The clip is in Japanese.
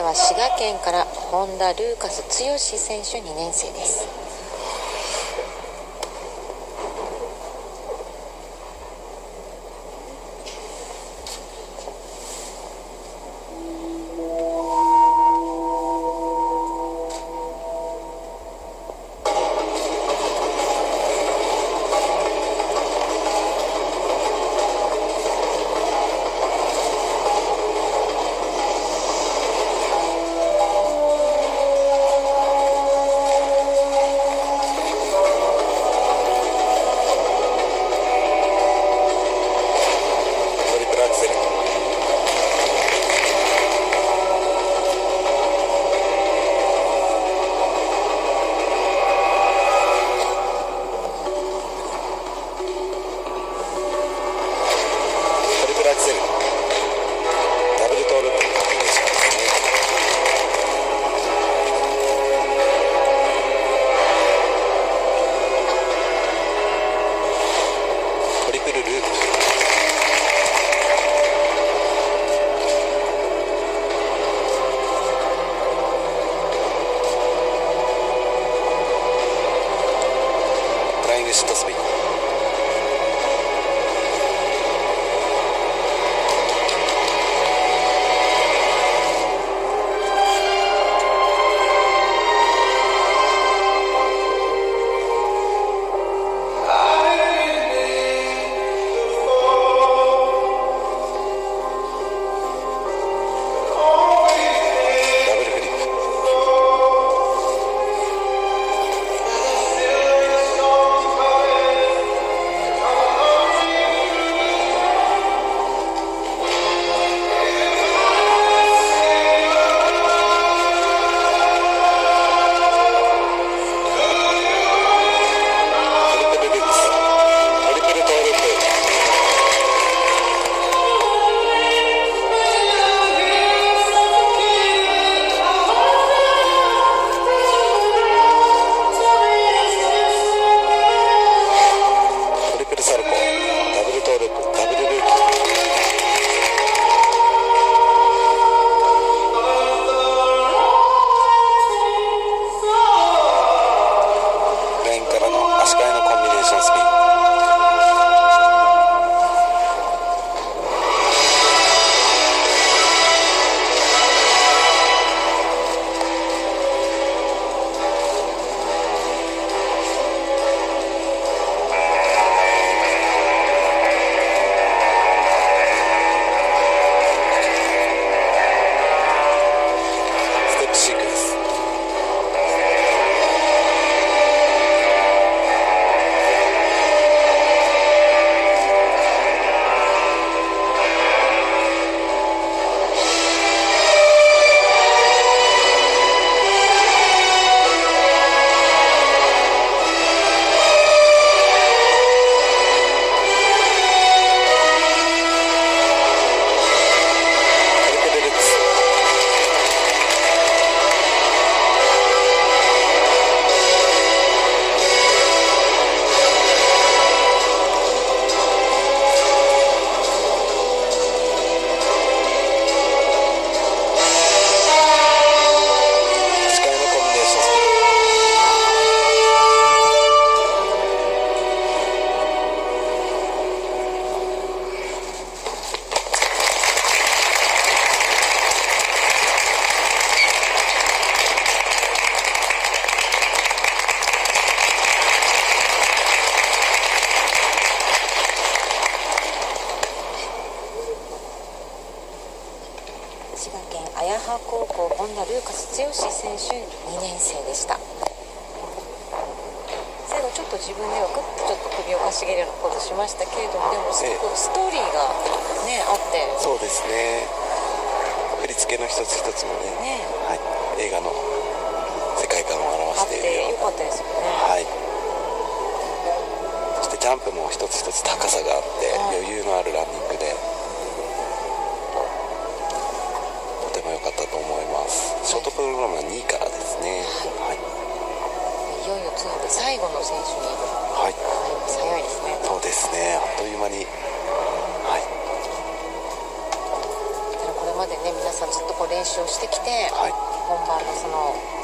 は滋賀県から本田ルーカス剛選手2年生です。葉高校本田ルーカス剛選手2年生でした。最後ちょっと自分ではグッとちょっと首をかしげるようなことしましたけれども、でもすごくストーリーがねあって、 そうですね、振り付けの一つ一つもね、はい、映画の世界観を表しているような、 あってよかったですよね。 はい、そしてジャンプも一つ一つ高さがあって、余裕のあるランニングでとても良かったと思います。ショートプログラムは2位からですね。はい、 いよいよ次で最後の選手にはい、 早いですね。 そうですね、あっという間に、はい、 これまでね皆朝ずっとこう練習をしてきて、 はい、 本番のその